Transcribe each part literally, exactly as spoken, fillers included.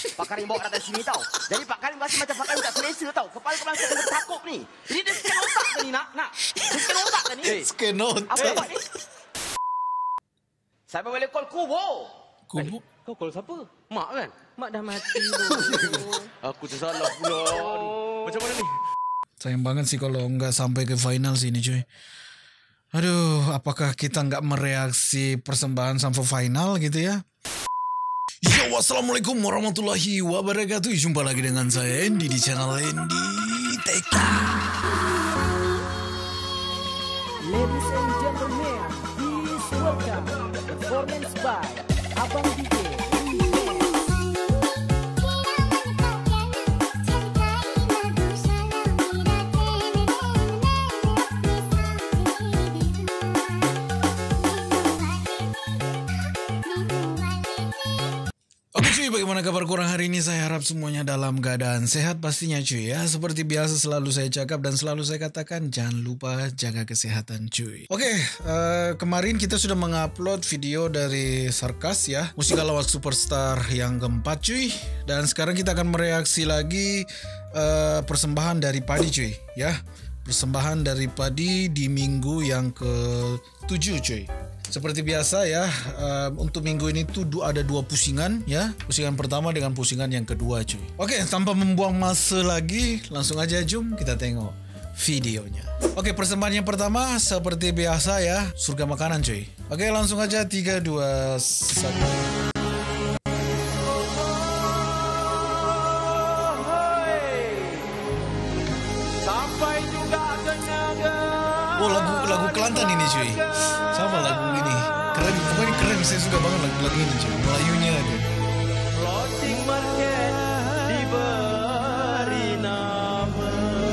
Pak Karim bawa datang sini tau. Jadi Pak Karim rasa macam Pak Karim tak selesa tau. Kepala-kepala saya tengah takut ni. Jadi dia scan otak ke ni nak? Nak? Dia scan otak ke ni? Hey. Scan otak? Apa buat ni? Saya boleh call Kubo. Kubo? Eh, kau call siapa? Mak kan? Mak dah mati. Aku tersalah pula. Aduh. Macam mana ni? Sayang banget sih kalau nggak sampai ke final sini cuy. Aduh, apakah kita nggak mereaksi persembahan sampai final gitu ya? Yo, wassalamualaikum warahmatullahi wabarakatuh. Jumpa lagi dengan saya Andy di channel Andy T K. Ladies and gentlemen, please welcome performance by Abang D J. Cuy, bagaimana kabar kurang hari ini? Saya harap semuanya dalam keadaan sehat pastinya cuy ya. Seperti biasa selalu saya cakap dan selalu saya katakan, jangan lupa jaga kesehatan cuy. Oke, uh, kemarin kita sudah mengupload video dari Sarkas ya, Musikal Award Superstar yang keempat cuy. Dan sekarang kita akan mereaksi lagi uh, persembahan dari Padi cuy ya. Persembahan dari Padi di minggu yang ketujuh cuy. Seperti biasa ya, uh, untuk minggu ini tuh ada dua pusingan ya. Pusingan pertama dengan pusingan yang kedua cuy. Oke, tanpa membuang masa lagi, langsung aja jom kita tengok videonya. Oke, persembahan yang pertama seperti biasa ya, surga makanan cuy. Oke, langsung aja tiga, dua, satu. Sampai juga tenaga. Oh, lagu lagu Kelantan ini cuy. Sama lagu ini. Keren, pokoknya keren. Saya suka banget lagu-lagu ini cuy. Melayunya aja. Floating market diberi nama.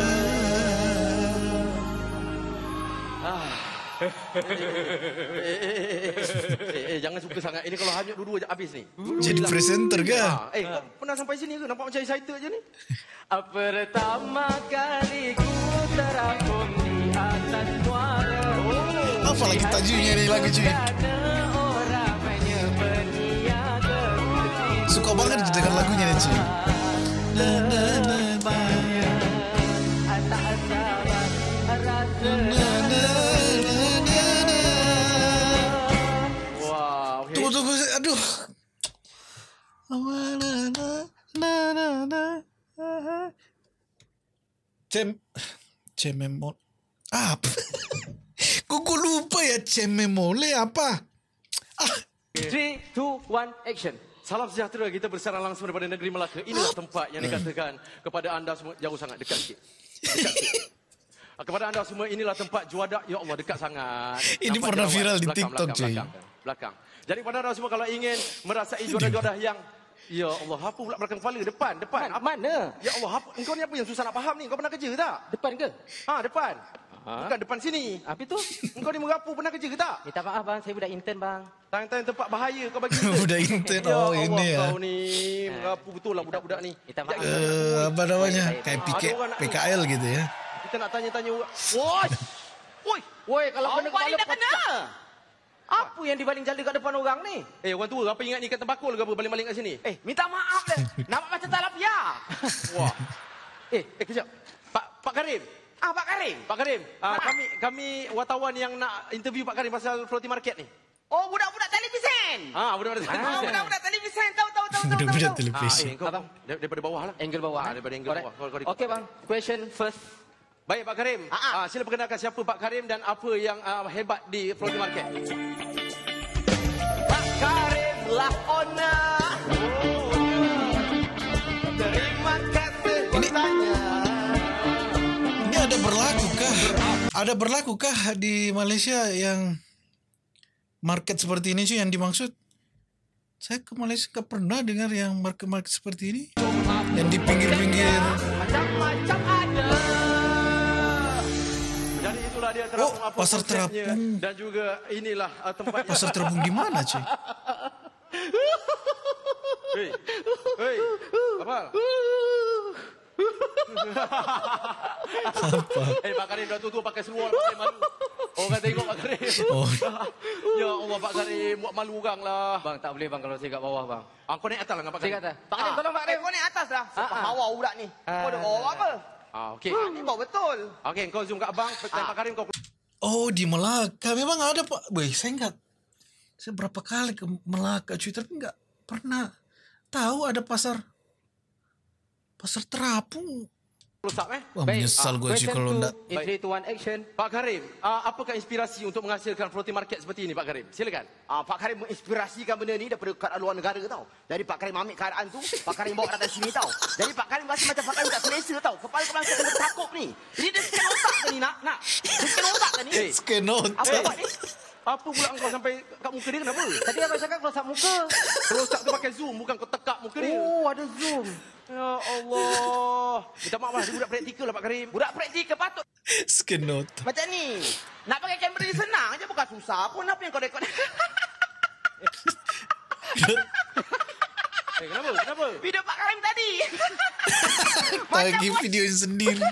Ah. eh, eh, eh, eh, eh, jangan suka sangat. Ini kalau hanyut dua-dua je habis ni. Jadi presenter ke? Ah, eh, kau pernah sampai sini ke? Nampak macam excited je ni. Pertama kali ku terapung di atas muara. Oh, apa lagi tajuknya nih lagu cuy? Suka banget dengan lagunya nih cuy. Na, na, na, na. Na, na, na, na, na. Wow. Okay. Tunggu, tunggu. Aduh. Na, na, na, na, na. Cem Cememol apa? Kok lupa ya Cememole apa? Ah. three, two, one, action. Salam sejahtera, kita bersarang langsung daripada negeri Melaka. Inilah tempat yang dikatakan kepada anda semua, jauh sangat, dekat sikit. Dekat sikit. Kepada anda semua, inilah tempat juada. Ya Allah, dekat sangat. Ini Nampak pernah jerawat. viral di belakang, TikTok belakang, cuy. belakang, belakang. Jadi pada anda semua kalau ingin merasai juada-juada yang, ya Allah, apa pula belakang kepala? Depan, depan. Man, mana? Ya Allah, apa, engkau ni apa yang susah nak faham ni? Kau pernah kerja ke tak? Depan ke? Ha, depan. Ha? Bukan depan sini. Apa tu? Engkau ni merapu pernah kerja ke tak? Minta maaf bang, saya budak intern bang. Tang-tang tempat bahaya kau bagi kita. Budak intern, Ya oh Allah, ini ya. kau ni merapu betul lah budak-budak ni. Minta maaf. Eh, apa namanya? Kayak P K, P K L gitu ya. Kita nak tanya-tanya orang. Woi. Woi. Woi, kalau Apa kena ni kepala dah kena? apa yang dibaling jala kat depan orang ni? Eh, orang tua, apa ingat ni ikan tembakul ke apa baling-baling kat sini? Eh, minta maaf dah. Nampak macam tak lapia. Wah. Eh, eh kejap. Pak Pak Karim. Ah, Pak Karim. Pak Karim, ah, Pak. kami kami wartawan yang nak interview Pak Karim pasal floating market ni. Oh, budak-budak televisen. Ah, budak-budak. Ah, budak-budak televisen. Tahu, tahu, tahu, tahu. Budak-budak Ah, televisi. eh, kau Abang. dar- daripada bawah lah. Angle bawah. Ah, eh? daripada angle Correct. bawah. Kau- kau ikut. Okey bang, question first. Baik Pak Karim, Ah, ah. ah, sila perkenalkan siapa Pak Karim dan apa yang ah, hebat di floating market. Pak Karim lah owner. Terima kasih Ini- bertanya. Ini ada berlakukah? Ada berlakukah di Malaysia yang market seperti ini cuy yang dimaksud? Saya ke Malaysia gak pernah dengar yang market-market seperti ini. Yang di pinggir-pinggir. Macam-macam ada. Jadi itulah dia terapung Oh, apa pasar konsepnya. terapung. Dan juga inilah uh, tempatnya. Pasar terapung di mana cuy? Hei, hei, apa? Apa? Eh, Pak Karim dah tua-tua pakai seluar, pakai malu. Orang tengok Pak Karim. Oh. Ya Allah Pak Karim, buat malu orang lah. Bang, tak boleh bang kalau saya kat bawah bang. Ah, kau naik atas lah dengan Pak Saya Karim. kat atas. Pak Karim, tolong Pak Eh, Karim. kau naik atas dah. Sebab Ah, ah. hawa budak ni. Kau ada bawa apa? Ah, okey. Ni bawa betul. Okey, kau zoom kat abang, dan Pak Karim kau Oh, di Melaka memang ada Pak. Weh, saya enggak saya berapa kali ke Melaka cuy, tapi enggak pernah tahu ada pasar pasar terapung. rusak eh. Wah, menyesal gue cuy kalau enggak. In three, two, one, action. Pak Karim, uh, apakah inspirasi untuk menghasilkan floating market seperti ini Pak Karim? Silakan. Ah, Pak Karim menginspirasikan benda ni daripada keadaan luar negara tau. Jadi Pak Karim ambil keadaan tu, Pak Karim bawa datang sini tau. Jadi Pak Karim rasa macam Pak Karim tak selesa tau. Kepala-kepala saya kena takut ni. Jadi dia scan otak ke ni nak? Nak? Dia scan otak ke ni? Eh, Skenot. Apa eh. buat ni? Apa pula kau sampai kat muka dia kenapa? Tadi abang cakap close up muka. Close up tu pakai zoom, bukan kau tekak muka dia. Oh, ada zoom. Ya Allah. Minta maaf lah, dia budak praktikal lah Pak Karim. Budak praktikal patut. Skenot. Macam ni. Nak pakai kamera ni senang je, bukan susah pun. Apa yang kau rekod? Eh, kenapa? Kenapa? Video Pak Karim tadi. Lagi videoin sendiri.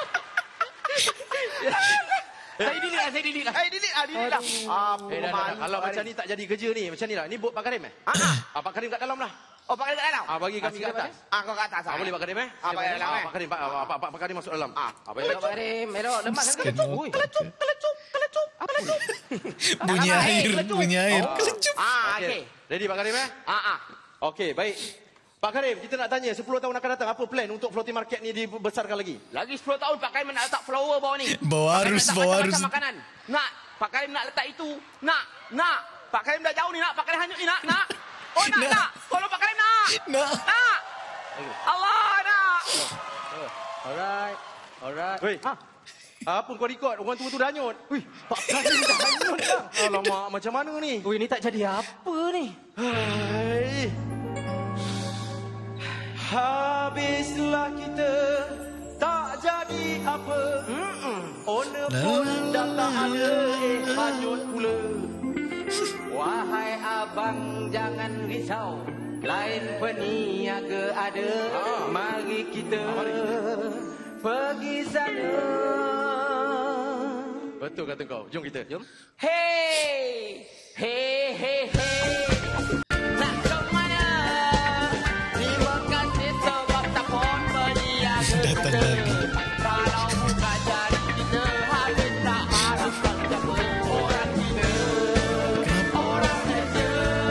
Saya delete lah, saya delete lah. Eh, delete lah, delete lah. Apa Eh, dah, dah, dah. malu Kalau Pak macam Karim. ni tak jadi kerja ni, macam ni lah. Ni bot Pak Karim eh? Ah, ah. Ah, Pak Karim kat dalam lah. Oh, Pak Karim kat dalam? Ah, bagi kami Ah, kat sila, atas. Ah, kau kat atas. Ah, boleh Pak Karim eh? Ah, Pak Karim dalam, Ah, eh? Pak Karim, Pak, Pak, Pak, Pak Karim masuk dalam. Ah. Ah, Elok Pak Karim, elok. Lemas kan? Skenot. Ui. Kelecup, kelecup, kelecup, kelecup. Bunyi Dalam, eh, air, kelecup. bunyi air. Oh. Kelecup. Ah, Okey. okey. Ready Pak Karim eh? Ah, ah. Okey, baik. Pak Karim, kita nak tanya sepuluh tahun akan datang apa plan untuk floating market ni dibesarkan lagi? Lagi sepuluh tahun Pak Karim nak letak flower bawah ni. Bawa Pak Karim arus, letak bawa macam-macam arus. makanan. Nak. Pak Karim nak letak itu. Nak. Nak. Pak Karim dah jauh ni nak. Pak Karim hanyut ni nak. Nak. Oh nak. Nak. Nak. Tolong Pak Karim nak. Nak. Nak. Allah nak. Alright. Alright. Weh. Ha. Apa kau record? Orang tua tu dah hanyut. Wih, Pak Karim dah hanyut dah. Alamak, macam mana ni? Ui, ni tak jadi apa ni? Hai. Habislah kita tak jadi apa. Owner pun dah tak ada, eh hanyut pula. Wahai abang jangan risau. Lain peniaga ada. Mari kita pergi sana. Betul kata kau. Jom kita. Jom. Hey. Hey, hey, hey. Nak ke mana? Terima kasih sebab tak pun berniaga. Datang lagi. Kalau bukan jari kita, habis tak harap siapa orang kita. Orang Malaysia.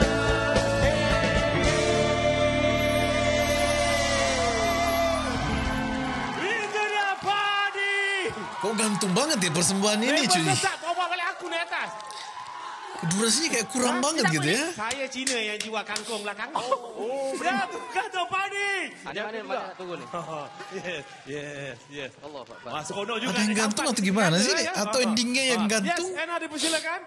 Itu dia Padi. Kok gantung banget ya persembahan ini cuy. Sesat bawa balik aku naik atas. Durasinya kayak kurang banget gitu ya. Saya Cina yang jual kangkung lah kangkung. Oh, dah bukan tu Padi. Ada mana mana nak turun ni? Oh, yes, yes, yes. Allah Akbar. Wah, seronok juga. Ada yang naik gantung kapal. atau gimana sih? Ya, ya. Atau endingnya yang Ah, gantung? Yes, Anna dipersilakan.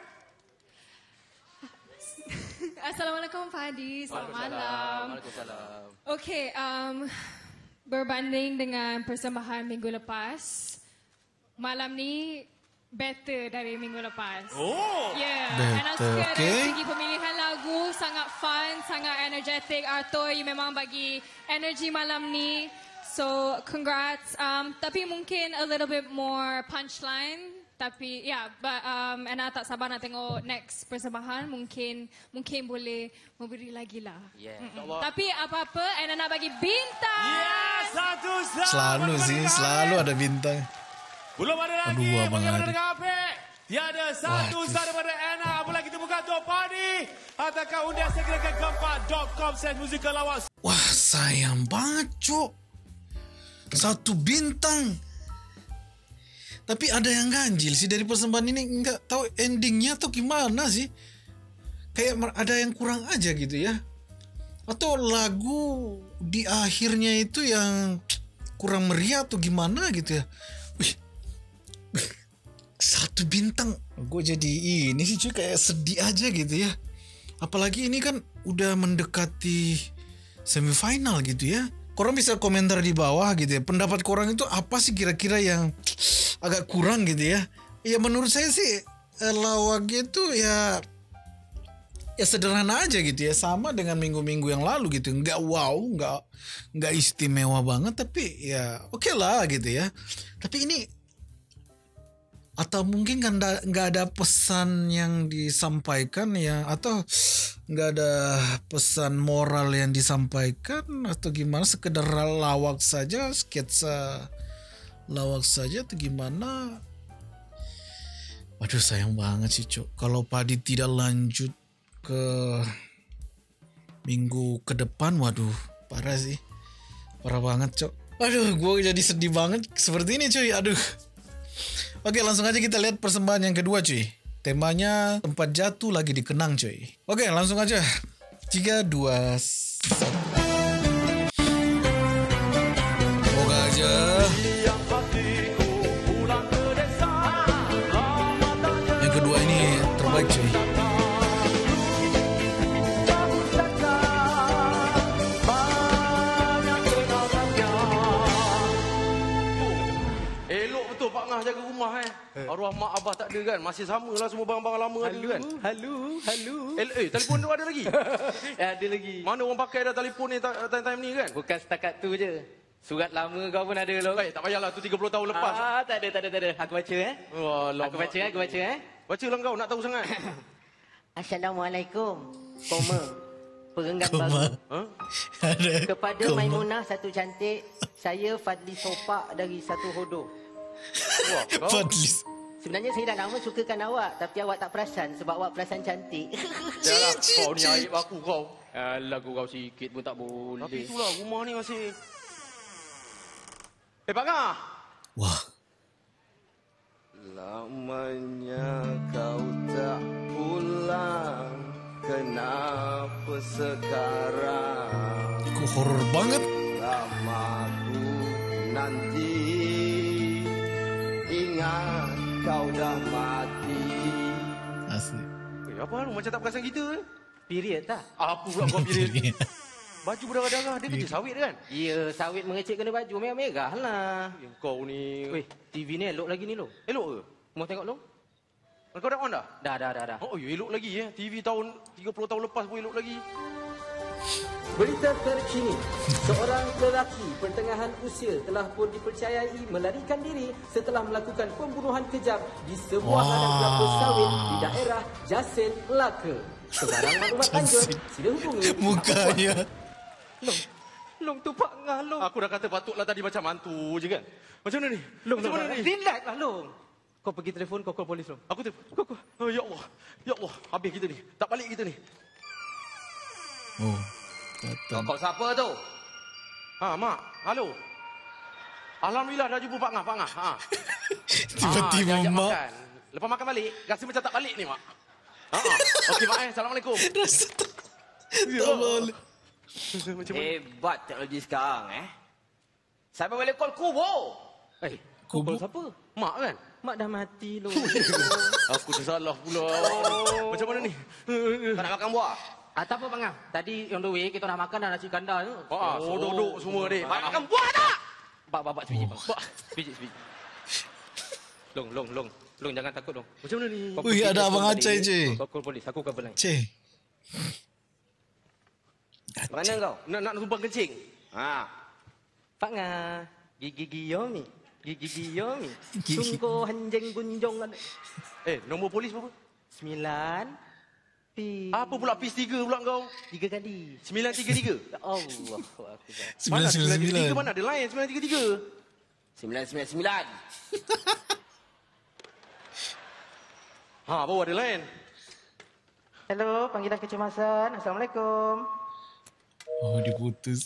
Assalamualaikum Fadi, selamat malam. Waalaikumsalam. Okey, um, berbanding dengan persembahan minggu lepas, malam ni better dari minggu lepas. Oh. Yeah, Better, and I suka okay. dari segi pemilihan lagu, sangat fun, sangat energetic. Arthur, you memang bagi energy malam ni. So, congrats. Um, tapi mungkin a little bit more punchline. Tapi, yeah, but um, Anna tak sabar nak tengok next persembahan. Mungkin mungkin boleh memberi lagi lah. Yeah. Mm-mm. Tapi apa-apa, Anna nak bagi bintang. Yes, satu satu. Selalu sih, selalu ada bintang. Belum ada lagi. Aduh, Abang Bagaimana Adi. dengan Apek? Tiada satu Waduh. satu daripada Anna. Apalagi kita buka Tok Padi. Ataukah undian segera ke keempat dot com slash musical lawas. Wah, sayang banget, Cuk. Satu bintang. Tapi ada yang ganjil sih dari persembahan ini. Nggak tahu endingnya atau gimana sih. Kayak mer- ada yang kurang aja gitu ya. Atau lagu di akhirnya itu yang kurang meriah atau gimana gitu ya. Wih. Satu bintang. Gue jadi ini sih cuy kayak sedih aja gitu ya. Apalagi ini kan udah mendekati semifinal gitu ya. Korang bisa komentar di bawah gitu ya. Pendapat korang itu apa sih kira-kira yang agak kurang gitu ya. Ya menurut saya sih eh, lawaknya itu ya ya sederhana aja gitu ya. Sama dengan minggu-minggu yang lalu gitu. Nggak wow, nggak nggak istimewa banget. Tapi ya oke lah gitu ya. Tapi ini Atau mungkin kan nggak ada pesan yang disampaikan ya, atau nggak ada pesan moral yang disampaikan, atau gimana, sekedar lawak saja, sketsa lawak saja atau gimana. Waduh, sayang banget sih Cok, kalau Padi tidak lanjut ke minggu ke depan. Waduh, parah sih, parah banget Cok. Aduh, gue jadi sedih banget seperti ini cuy. Aduh. Oke, langsung aja kita lihat persembahan yang kedua cuy. Temanya tempat jatuh lagi dikenang cuy. Oke, langsung aja. tiga, dua, satu. Semoga aja. Yang kedua ini terbaik cuy. Jaga rumah eh. Arwah mak abah tak ada kan. Masih sama lah semua barang-barang lama ada kan. Halo, halo. Eh, eh telefon tu ada lagi? Ada lagi. Mana orang pakai dah telefon ni time-time ni kan? Bukan setakat tu je. Surat lama kau pun ada loh. Eh, tak payahlah tu tiga puluh tahun lepas. Ah, tak ada, tak ada, tak ada. Aku baca eh. Walah, aku baca, aku baca eh. Baca lah kau, nak tahu sangat. Assalamualaikum. Koma. Perenggan Koma. baru. Huh? Ada. Kepada Koma. Maimunah satu cantik, saya Fadli Sopak dari Satu Hodoh. Wah, kau. Fadlis. Sebenarnya saya dah lama sukakan awak, tapi awak tak perasan sebab awak perasan cantik. Yalah, kau ni aib aku kau. Alah, gurau sikit pun tak boleh. Tapi itulah rumah ni masih. Eh, Pak Ngah. Wah. Lamanya kau tak pulang, kenapa sekarang? Kok horor banget. Lamaku nanti, ingat kau dah mati. Asli. Eh, apa lu macam tak perasan kita eh? Period tak? Apa pula kau pilih? Baju berdarah-darah, dia kerja sawit kan? Ya, sawit mengecek kena baju merah-merah lah. Eh, kau ni. Weh, T V ni elok lagi ni lo. Elok ke? Mau tengok lo? Kau dah on dah? Dah, dah, dah, dah. Oh, ya, elok lagi ya. T V tahun tiga puluh tahun lepas pun elok lagi. Berita terkini, seorang lelaki pertengahan usia telah pun dipercayai melarikan diri setelah melakukan pembunuhan kejam di sebuah Wah. ladang kelapa sawit di daerah Jasin, Melaka. Sebarang maklumat lanjut, sila hubungi. Mukanya. Long, long tu Pak Ngah, long. Aku dah kata patutlah tadi macam hantu je kan. Macam mana ni? Long, Macam long, mana ni? relax lah, long. Kau pergi telefon, kau call polis, long. Aku tu. Kau, kau. Oh, ya Allah. Ya Allah. Habis kita ni. Tak balik kita ni. Oh. Datang. Kau siapa tu? Ha, Mak. Halo. Alhamdulillah dah jumpa Pak Ngah, Pak Ngah. Ha. Tiba-tiba Ah, dia ajak mak. makan. Lepas makan balik, rasa macam tak balik ni, Mak. Ha. Okey, Mak eh. Assalamualaikum. Rasa tak. Tak boleh. Macam mana? Hebat teknologi sekarang eh. Siapa boleh call kubur? Eh, Kau kau bu- call siapa? Mak kan? Mak dah mati, long. Aku tersalah pula. Macam mana ni? Kau nak makan buah? Ah, tak apa, Pak Ngah. Tadi on the way, kita dah makan dah nasi kandar tu. Ha, oh, duduk semua dek. Kau nak makan buah tak? Bak, bak, bak, sebiji, bak. Sebiji, sebiji. Long, long, long. Long, jangan takut, long. Macam mana ni? Kau Ui, pergi ada telefon Abang tadi, Acai, je. Kau call polis, aku cover line. Cik. Mana kau? Nak nak tumpang kencing. Ha. Pak Ngah, gigi giyomi. Gigi giyomi. Gigi. Sungguh hanjeng gunjong. Eh, nombor polis berapa? Sembilan. Pi. Apa pula P S tiga pula kau? Tiga kali. sembilan tiga tiga. Ya Allah. Sembilan sembilan sembilan. Mana ada lain sembilan tiga tiga. Sembilan sembilan sembilan. Ha, baru ada lain. Hello, panggilan kecemasan. Assalamualaikum. Oh, diputus.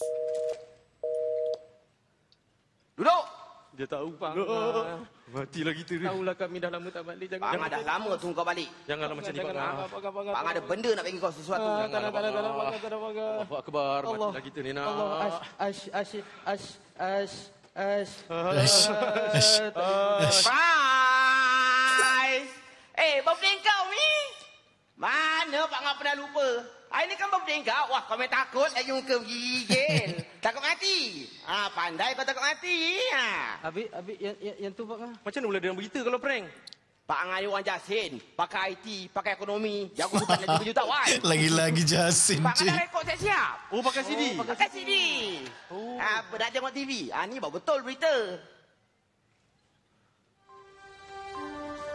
Duduk. Dia tahu Pak. Ngah. Matilah kita ni. Tahulah kami dah lama tak balik. Jangan. Pak Ngah dah lama tunggu kau balik. Janganlah macam ni Pak Jangan. Ngah. Pak Ngah, Pak Ngah. Pak Ngah ada benda nak bagi kau sesuatu. Ah, Janganlah, tak ada, tak ada, Pak tak ada, Ngah. Pak Ngah, tak ada, Pak Ngah. Allahu Akbar. Allah. Matilah kita ni nak. Allah, ash, ash, ash, ash, ash, ash. Ash. Ash. Fries. Eh, birthday kau ni? Mana Pak Ngah pernah lupa? Hari ni kan birthday kau. Wah, kau main takut lagi muka gigil. Takut mati. Ah, pandai kau takut mati. Ha. Habis, habis yang, yang, yang tu Pak Ngah. Macam mana boleh dia berita kalau prank? Pak Ngah ni orang Jasin. Pakai I T, pakai ekonomi. Jago hutan dan tiga jutawan. Lagi-lagi Jasin, Pak Ngah cik. dah rekod siap-siap. Oh, pakai C D. Pakai C D. Oh. Apa dah tengok T V? Ah, ni baru betul berita.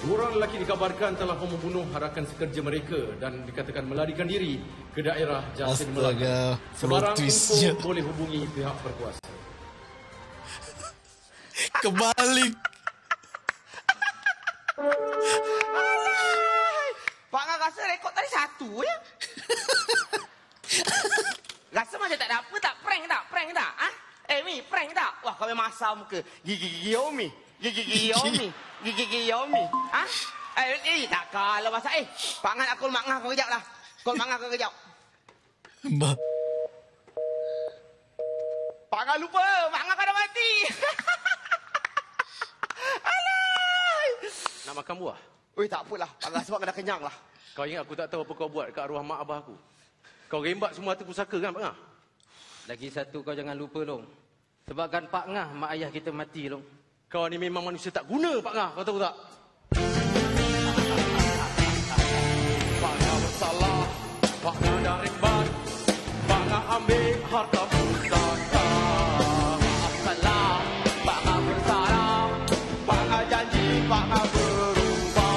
Dua orang lelaki dikabarkan telah membunuh rakan sekerja mereka dan dikatakan melarikan diri ke daerah Jasin Melaka. Sebarang info boleh hubungi pihak berkuasa. Kebalik. Pak Ngah rasa rekod tadi satu ya? Rasa macam tak ada apa tak? Prank tak? Prank tak? Ha? Eh Mi, prank tak? Wah kau memang asal muka. Gigi-gigi Yomi. Gigi-gigi Yomi. Gigi-gigi Yomi. Ha? Eh, eh tak kalau masa. Eh, Pak Ngah nak call Mak Ngah kau kejap lah. Call Mak Ngah kau kejap. Mbak. Pak Ngah lupa. Mak Ngah kau dah mati. Alah. Nak makan buah? Oi, tak apalah. Pak Ngah sebab kau dah kenyang lah. Kau ingat aku tak tahu apa kau buat kat arwah mak abah aku? Kau rembat semua harta pusaka kan, Pak Ngah? Lagi satu kau jangan lupa, Long. Sebabkan Pak Ngah, mak ayah kita mati, Long. Kau ni memang manusia tak guna, Pak Ngah. Kau tahu tak? Pak Ngah bersalah. Pak Ngah dah rembat. Pak Ngah ambil harta pusaka. Maaf salah. Pak Ngah bersalah. Pak Ngah janji. Pak Ngah berubah.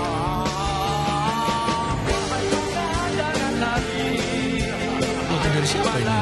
Jangan lagi. Bukan dari siapa ini?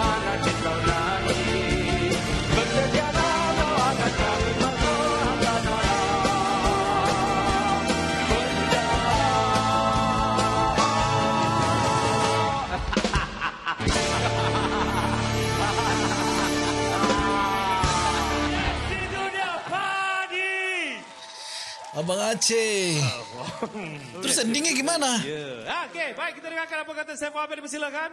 Abang Aceh. Terus endingnya gimana? Ya. Okey, baik kita dengarkan apa kata Saiful Hamid, dipersilakan.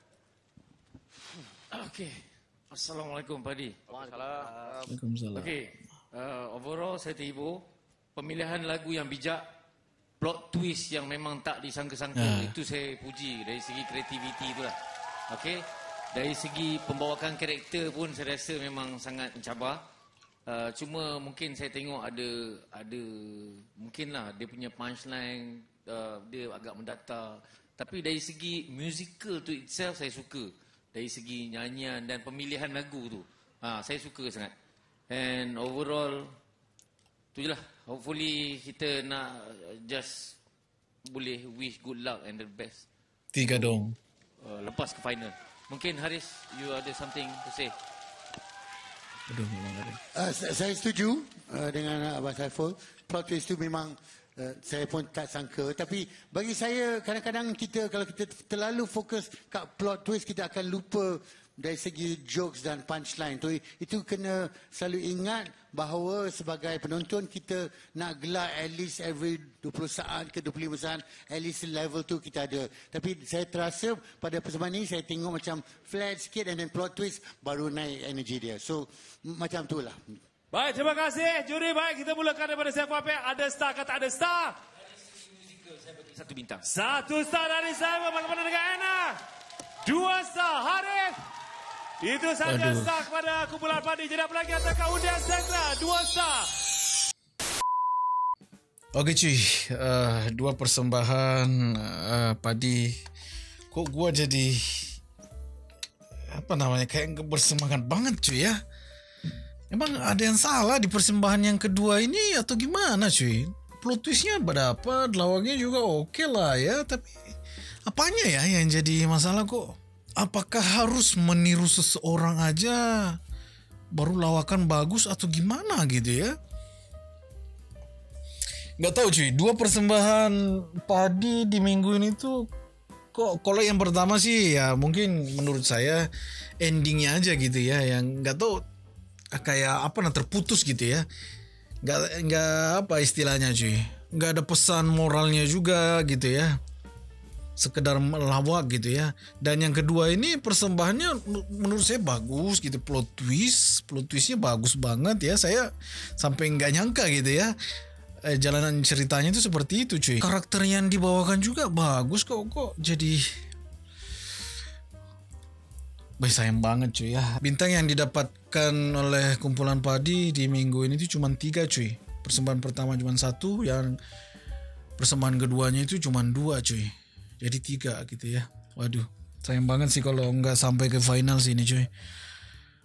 Okey. Assalamualaikum Padi. Waalaikumsalam. Okey. Uh, overall saya terhibur. Pemilihan lagu yang bijak, plot twist yang memang tak disangka-sangka, Ah. itu saya puji dari segi kreativiti itulah. Okey. Dari segi pembawakan karakter pun saya rasa memang sangat mencabar. Uh, cuma mungkin saya tengok ada ada mungkinlah dia punya punchline uh, dia agak mendatar. Tapi dari segi musical tu itself saya suka. Dari segi nyanyian dan pemilihan lagu tu, ha, saya suka sangat. And overall tu je lah. Hopefully kita nak just boleh wish good luck and the best. Tiga dong. Uh, lepas ke final. Mungkin Haris, you ada something to say? Aduh, memang ada. Uh, saya setuju uh, dengan Abang Saiful. Plot twist itu memang uh, saya pun tak sangka. Tapi bagi saya kadang-kadang kita kalau kita terlalu fokus kat plot twist, kita akan lupa dari segi jokes dan punchline. Tu, itu kena selalu ingat bahawa sebagai penonton kita nak gelak at least every dua puluh saat ke dua puluh lima saat, at least level tu kita ada. Tapi saya terasa pada persembahan ini saya tengok macam flat sikit and then plot twist baru naik energi dia. So macam tu lah. Baik, terima kasih. Juri, baik kita mulakan daripada Saiful Hamid. Ada star ke tak ada star? Saya bagi satu bintang. Satu star dari saya. Bagaimana dengan Anna? Dua star. Haris. Itu saja Aduh. star kepada kumpulan Padi. Jadi apa lagi atakah undian segera? Dua star. Oke cuy, uh, dua persembahan uh, Padi. Kok gua jadi apa namanya kayak bersemangat banget cuy ya. Emang ada yang salah di persembahan yang kedua ini atau gimana cuy? Plot twistnya berapa, lawaknya juga oke lah ya. Tapi apanya ya yang jadi masalah kok? Apakah harus meniru seseorang aja baru lawakan bagus atau gimana gitu ya? Nggak tahu cuy, dua persembahan Padi di minggu ini tuh kok kalau yang pertama sih ya mungkin menurut saya endingnya aja gitu ya yang nggak tahu kayak apa nah terputus gitu ya, nggak nggak apa istilahnya cuy, nggak ada pesan moralnya juga gitu ya, sekedar melawak gitu ya. Dan yang kedua ini persembahannya menurut saya bagus gitu, plot twist plot twistnya bagus banget ya, saya sampai nggak nyangka gitu ya. Eh, jalanan ceritanya itu seperti itu cuy. Karakter yang dibawakan juga bagus kok kok jadi Baik sayang banget cuy ya. Bintang yang didapatkan oleh kumpulan Padi di minggu ini tuh cuma tiga cuy. Persembahan pertama cuma satu, yang persembahan keduanya itu cuma dua cuy. Jadi tiga gitu ya. Waduh, sayang banget sih kalau nggak sampai ke final sih ini cuy.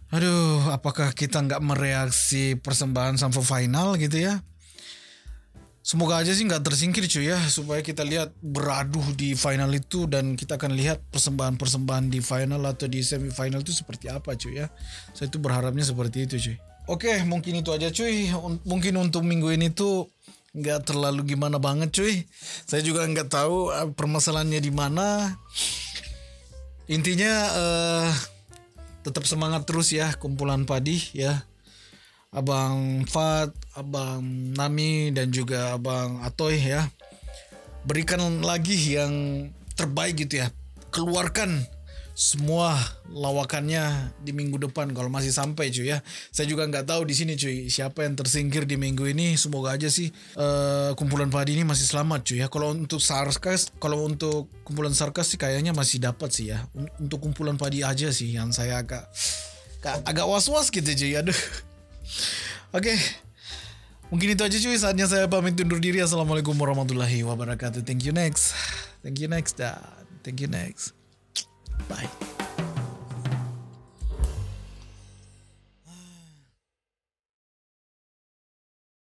Aduh, apakah kita nggak mereaksi persembahan sampai final gitu ya? semoga aja sih nggak tersingkir cuy ya, supaya kita lihat beraduh di final itu dan kita akan lihat persembahan-persembahan di final atau di semifinal itu seperti apa cuy ya. Saya tuh berharapnya seperti itu cuy. Oke, mungkin itu aja cuy. Un- mungkin untuk minggu ini tuh nggak terlalu gimana banget cuy. Saya juga nggak tahu uh, permasalahannya di mana. Intinya uh, tetap semangat terus ya kumpulan padi ya. Abang Fat, Abang Nami dan juga Abang Atoy ya. Berikan lagi yang terbaik gitu ya. Keluarkan semua lawakannya di minggu depan kalau masih sampai cuy ya. Saya juga nggak tahu di sini cuy siapa yang tersingkir di minggu ini. Semoga aja sih uh, kumpulan padi ini masih selamat cuy ya. Kalau untuk sarkas, kalau untuk kumpulan sarkas sih kayaknya masih dapat sih ya. Untuk kumpulan padi aja sih yang saya agak agak was-was gitu cuy. Aduh. Oke, okay. Mungkin itu aja cuy. Saatnya saya pamit undur diri. Assalamualaikum warahmatullahi wabarakatuh. Thank you next. Thank you next. Dan thank you next. Bye.